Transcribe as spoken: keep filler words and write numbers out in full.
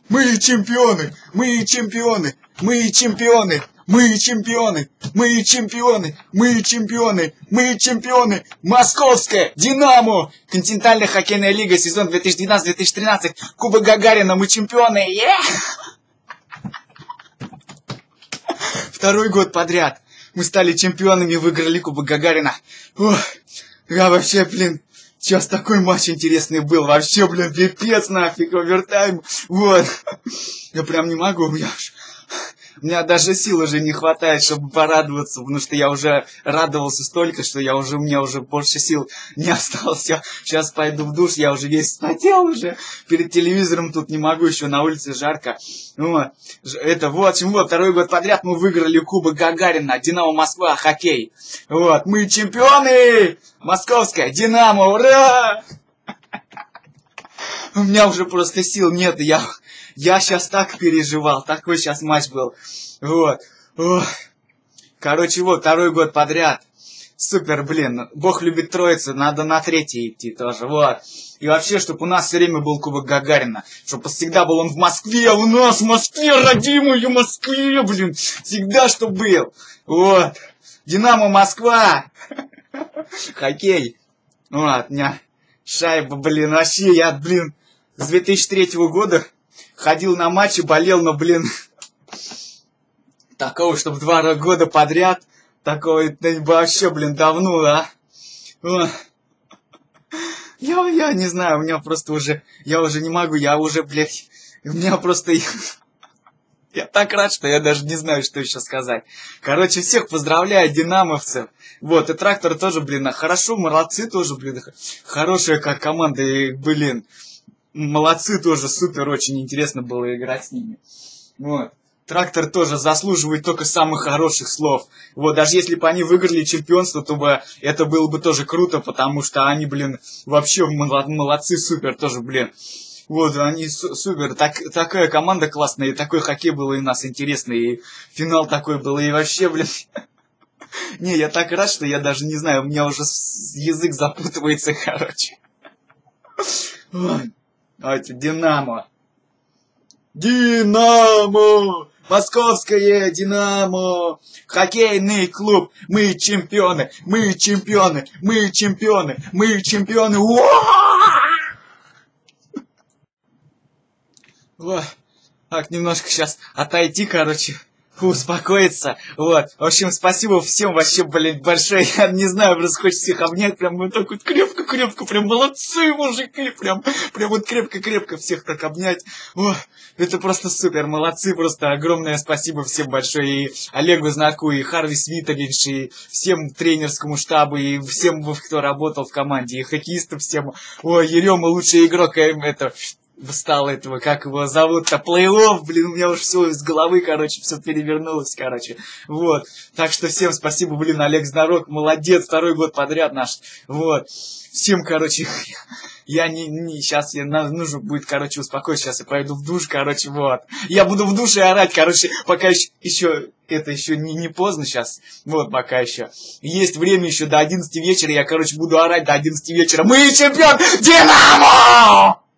Мы чемпионы! Мы чемпионы! Мы чемпионы! Мы чемпионы! Мы чемпионы! Мы чемпионы! Мы чемпионы! Московская Динамо! Континентальная хоккейная лига, сезон две тысячи двенадцать — две тысячи тринадцать. Кубок Гагарина. Мы чемпионы! Yeah! Второй год подряд мы стали чемпионами и выиграли Кубок Гагарина. Ох, я вообще, блин, сейчас такой матч интересный был. Вообще, блин, пипец нафиг, овертайм. Вот. Я прям не могу, я уж... У меня даже сил уже не хватает, чтобы порадоваться, потому что я уже радовался столько, что я уже, у меня уже больше сил не осталось. Я сейчас пойду в душ, я уже весь вспотел уже. Перед телевизором тут не могу, еще на улице жарко. Вот. Это вот, вот, второй год подряд мы выиграли Кубок Гагарина, Динамо Москва, хоккей. Вот, мы чемпионы! Московская Динамо, ура! У меня уже просто сил нет, я... Я сейчас так переживал, такой сейчас матч был. Вот. Ох. Короче, вот, второй год подряд. Супер, блин. Бог любит троицу, надо на третий идти тоже. Вот. И вообще, чтобы у нас все время был Кубок Гагарина. Чтобы всегда был он в Москве, а у нас в Москве, родимой Москве, блин. Всегда, что был. Вот. Динамо Москва. Хоккей. Вот, у меня шайба, блин, вообще, я, блин, с две тысячи третьего года... Ходил на матчи, болел, но, блин, такого, чтобы два года подряд, такого это вообще, блин, давно, да? Я, я не знаю, у меня просто уже, я уже не могу, я уже, блядь, у меня просто, я так рад, что я даже не знаю, что еще сказать. Короче, всех поздравляю, динамовцев. Вот, и Трактор тоже, блин, хорошо, молодцы тоже, блин, хорошая как команда, и, блин. Молодцы тоже, супер, очень интересно было играть с ними. Вот. Трактор тоже заслуживает только самых хороших слов. Вот, даже если бы они выиграли чемпионство, то бы это было бы тоже круто, потому что они, блин, вообще молодцы, супер тоже, блин. Вот, они супер, так, такая команда классная, и такой хоккей был и у нас интересный, и финал такой был, и вообще, блин... Не, я так рад, что я даже не знаю, у меня уже язык запутывается, короче. Давайте, Динамо. Динамо! Московское Динамо! Хоккейный клуб! Мы чемпионы! Мы чемпионы! Мы чемпионы! Мы чемпионы! О! Так, немножко сейчас отойти, короче. Успокоиться. Вот. В общем, спасибо всем вообще, блин, большое. Я не знаю, просто хочется всех обнять. Прям вот так вот крепко-крепко. Прям молодцы, мужики. Прям, прям вот крепко-крепко всех так обнять. О, это просто супер. Молодцы. Просто огромное спасибо всем большое. И Олегу Знаку, и Харви Свиталинш, и всем тренерскому штабу, и всем, кто работал в команде, и хоккеистам всем. Ой, Ерема лучший игрок. Это... Встал этого, как его зовут-то, плей-офф, блин, у меня уже все из головы, короче, все перевернулось, короче, вот, так что всем спасибо, блин, Олег Знарок, молодец, второй год подряд наш, вот, всем, короче, я не, не сейчас, я, нужно будет, короче, успокоиться, сейчас я пойду в душ, короче, вот, я буду в душе орать, короче, пока еще, еще это еще не, не поздно сейчас, вот, пока еще, есть время еще до одиннадцати вечера, я, короче, буду орать до одиннадцати вечера, мы чемпион, Динамо!